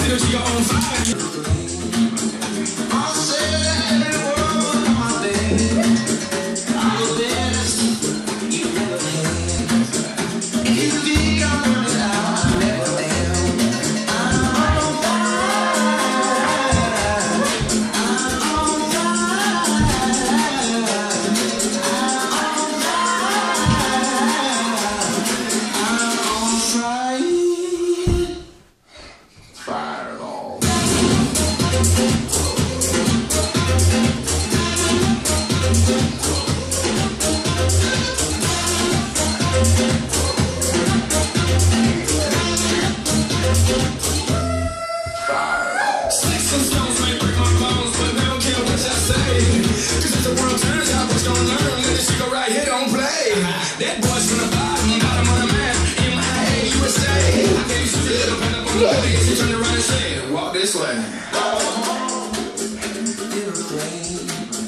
That boy's from the bottom of the map. MIA, USA. I gave you a little pen up on the face. You turn around and say, walk this way.